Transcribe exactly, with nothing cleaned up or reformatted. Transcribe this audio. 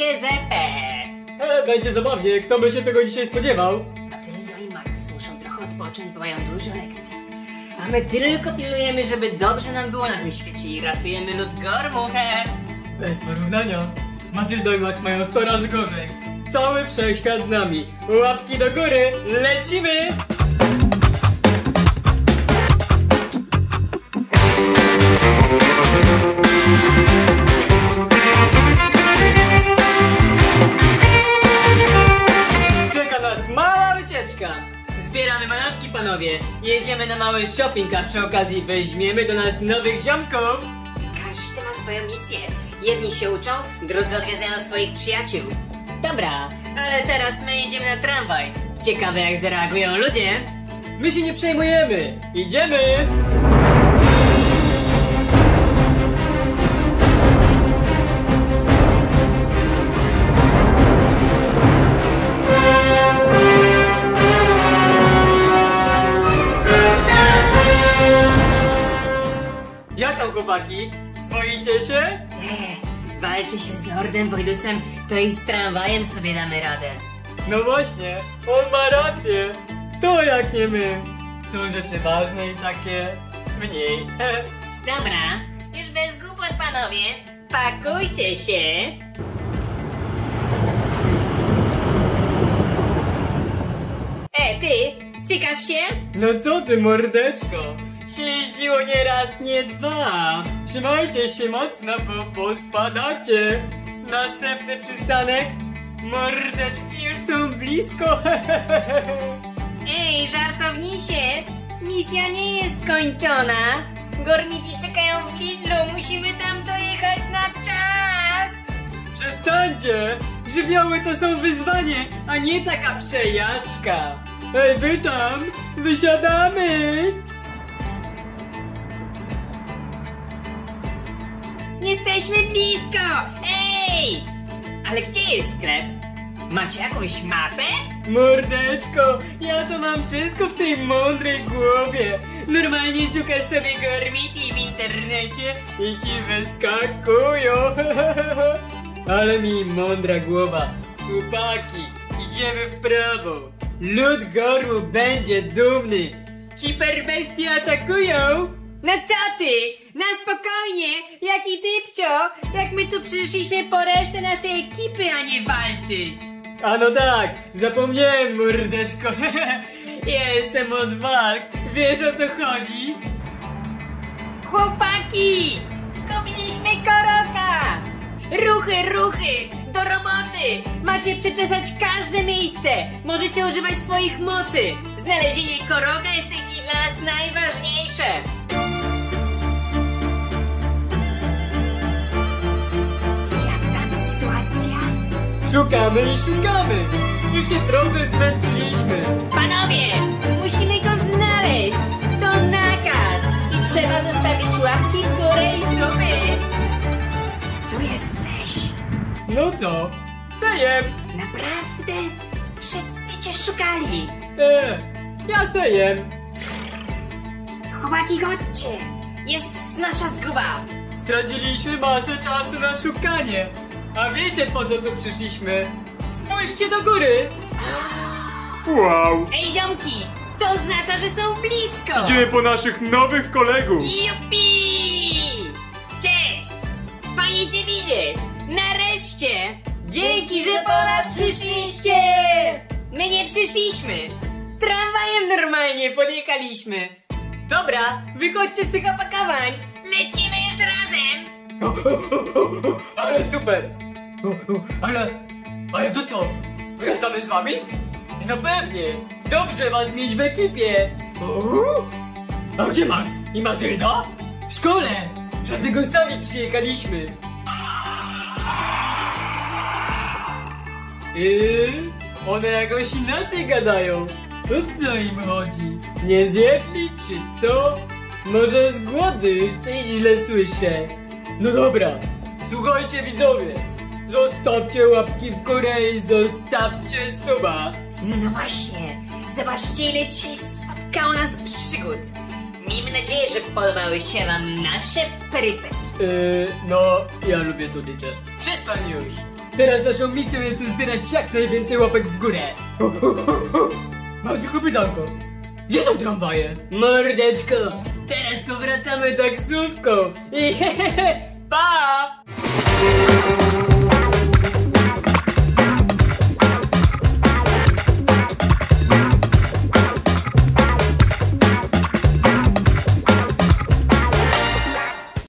G Z P. E, będzie zabawnie, kto by się tego dzisiaj spodziewał? Matylda i Max muszą trochę odpocząć, bo mają dużo lekcji. A my tylko pilnujemy, żeby dobrze nam było na tym świecie i ratujemy lud Gormu, he. Bez porównania. Matylda i Max mają sto razy gorzej. Cały wszechświat z nami. Łapki do góry, lecimy! Czeka nas mała wycieczka. Zbieramy manatki, panowie. Jedziemy na mały shopping, a przy okazji weźmiemy do nas nowych ziomków. Każdy ma swoją misję. Jedni się uczą, drudzy odwiedzają swoich przyjaciół. Dobra, ale teraz my jedziemy na tramwaj. Ciekawe, jak zareagują ludzie. My się nie przejmujemy. Idziemy! Jak tam, chłopaki? Boicie się? Eee, walczy się z Lordem Voidusem, to i z tramwajem sobie damy radę. No właśnie, on ma rację. To jak nie my. Są rzeczy ważne i takie mniej. Dobra, już bez głupot, panowie. Pakujcie się. E, ty, cykasz się? No co ty, mordeczko? Się jeździło nie raz, nie dwa. Trzymajcie się mocno, bo pospadacie. Następny przystanek. Mordeczki już są blisko. Ej, żartownisie! Misja nie jest skończona. Gormiti czekają w Lidlu, musimy tam dojechać na czas. Przestańcie! Żywioły to są wyzwanie, a nie taka przejażdżka. Ej, wy tam! Wysiadamy! Jesteśmy blisko! Ej! Ale gdzie jest sklep? Macie jakąś mapę? Mordeczko, ja to mam wszystko w tej mądrej głowie. Normalnie szukasz sobie Gormiti w internecie i ci wyskakują. Ale mi mądra głowa. Chłopaki, idziemy w prawo. Lud Gormu będzie dumny. Hiperbestie atakują. No co ty? Na spokojnie! Jaki typcio! Jak my tu przyszliśmy po resztę naszej ekipy, a nie walczyć! A no tak, zapomniałem, mordeczko. Ja jestem od walk. Wiesz, o co chodzi? Chłopaki! Zgubiliśmy Koroka! Ruchy, ruchy! Do roboty! Macie przeczesać każde miejsce! Możecie używać swoich mocy! Znalezienie Koroka jest w tej chwili dla nas najważniejsze! Jak tam sytuacja? Szukamy i szukamy. Już się trochę zmęczyliśmy. Panowie! Musimy go znaleźć! To nakaz! I trzeba zostawić łapki w górę i suby! Tu jesteś! No co? Sejem. Naprawdę? Wszyscy cię szukali! E, ja sejem. Chłopaki, chodźcie! Jest nasza zguba! Straciliśmy masę czasu na szukanie. A wiecie, po co tu przyszliśmy? Spójrzcie do góry. Wow! Ej, ziomki! To oznacza, że są blisko! Idziemy po naszych nowych kolegów! Jupi! Cześć! Fajnie cię widzieć! Nareszcie! Dzięki, że po nas przyszliście! My nie przyszliśmy! Tramwajem normalnie podjechaliśmy! Dobra, wychodźcie z tych opakowań! Lecimy już razem! Ale super. Ale, ale to co? Wracamy z wami? No pewnie. Dobrze was mieć w ekipie. A gdzie Max i Matylda? W szkole. Dlatego sami przyjechaliśmy. Yy, one jakoś inaczej gadają. O co im chodzi? Nie zjedli czy co? Może z głodu już coś źle słyszę. No dobra, słuchajcie widzowie. Zostawcie łapki w górę i zostawcie suba. No właśnie, zobaczcie, ile dzisiaj spotkało nas przygód. Miejmy nadzieję, że podobały się wam nasze perypetie. Yy, no, ja lubię słodycze. Przestań już. Teraz naszą misją jest uzbierać jak najwięcej łapek w górę. Mam tylko pytanko. Gdzie są tramwaje? Mordeczko, teraz to wracamy taksówką. I pa!